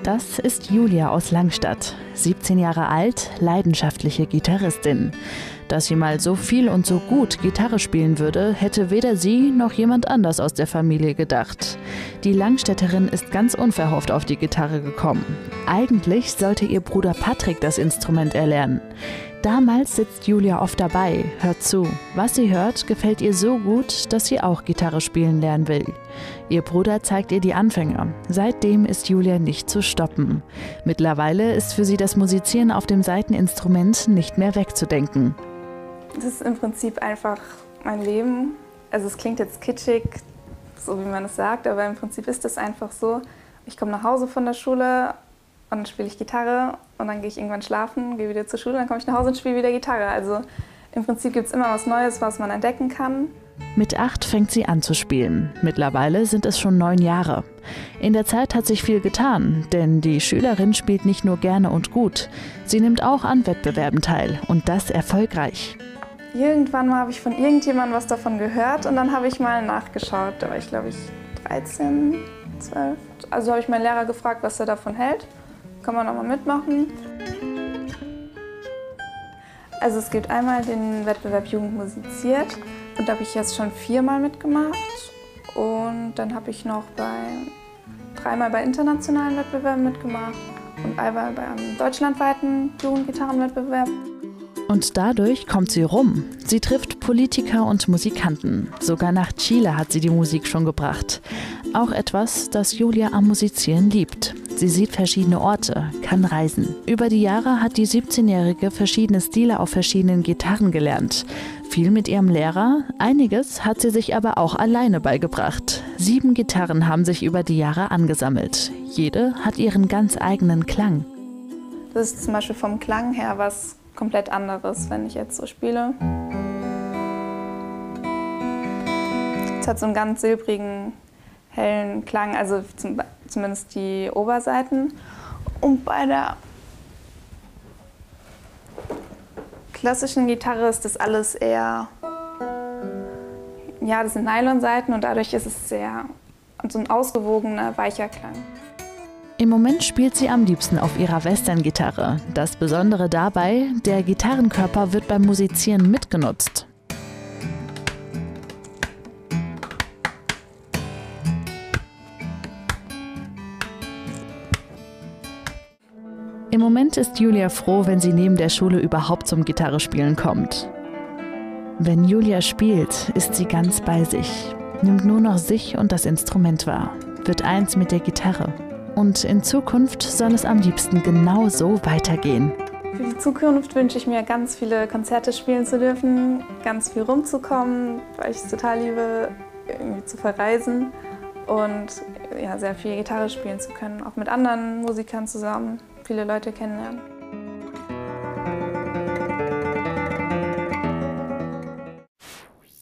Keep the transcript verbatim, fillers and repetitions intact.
Das ist Julia aus Langstadt, siebzehn Jahre alt, leidenschaftliche Gitarristin. Dass sie mal so viel und so gut Gitarre spielen würde, hätte weder sie noch jemand anders aus der Familie gedacht. Die Langstädterin ist ganz unverhofft auf die Gitarre gekommen. Eigentlich sollte ihr Bruder Patrick das Instrument erlernen. Damals sitzt Julia oft dabei, hört zu. Was sie hört, gefällt ihr so gut, dass sie auch Gitarre spielen lernen will. Ihr Bruder zeigt ihr die Anfänge. Seitdem ist Julia nicht zu stoppen. Mittlerweile ist für sie das Musizieren auf dem Saiteninstrument nicht mehr wegzudenken. Das ist im Prinzip einfach mein Leben. Also es klingt jetzt kitschig, so wie man es sagt, aber im Prinzip ist es einfach so. Ich komme nach Hause von der Schule und dann spiele ich Gitarre und dann gehe ich irgendwann schlafen, gehe wieder zur Schule, dann komme ich nach Hause und spiele wieder Gitarre. Also im Prinzip gibt es immer was Neues, was man entdecken kann. Mit acht fängt sie an zu spielen. Mittlerweile sind es schon neun Jahre. In der Zeit hat sich viel getan, denn die Schülerin spielt nicht nur gerne und gut. Sie nimmt auch an Wettbewerben teil und das erfolgreich. Irgendwann mal habe ich von irgendjemandem was davon gehört und dann habe ich mal nachgeschaut. Da war ich, glaube ich, dreizehn, zwölf. Also habe ich meinen Lehrer gefragt, was er davon hält. Kann man noch mal mitmachen. Also es gibt einmal den Wettbewerb Jugend musiziert und da habe ich jetzt schon viermal mitgemacht. Und dann habe ich noch bei, dreimal bei internationalen Wettbewerben mitgemacht und einmal bei einem deutschlandweiten Jugendgitarrenwettbewerb. Und dadurch kommt sie rum. Sie trifft Politiker und Musikanten. Sogar nach Chile hat sie die Musik schon gebracht. Auch etwas, das Julia am Musizieren liebt. Sie sieht verschiedene Orte, kann reisen. Über die Jahre hat die siebzehnjährige verschiedene Stile auf verschiedenen Gitarren gelernt. Viel mit ihrem Lehrer, einiges hat sie sich aber auch alleine beigebracht. Sieben Gitarren haben sich über die Jahre angesammelt. Jede hat ihren ganz eigenen Klang. Das ist zum Beispiel vom Klang her was komplett anderes, wenn ich jetzt so spiele. Es hat so einen ganz silbrigen, hellen Klang, also zum, zumindest die Oberseiten. Und bei der klassischen Gitarre ist das alles eher, ja, das sind Nylonsaiten und dadurch ist es sehr so ein ausgewogener, weicher Klang. Im Moment spielt sie am liebsten auf ihrer Western-Gitarre. Das Besondere dabei, der Gitarrenkörper wird beim Musizieren mitgenutzt. Im Moment ist Julia froh, wenn sie neben der Schule überhaupt zum Gitarrespielen kommt. Wenn Julia spielt, ist sie ganz bei sich, nimmt nur noch sich und das Instrument wahr, wird eins mit der Gitarre. Und in Zukunft soll es am liebsten genau so weitergehen. Für die Zukunft wünsche ich mir, ganz viele Konzerte spielen zu dürfen, ganz viel rumzukommen, weil ich es total liebe, irgendwie zu verreisen und ja, sehr viel Gitarre spielen zu können, auch mit anderen Musikern zusammen, viele Leute kennenlernen.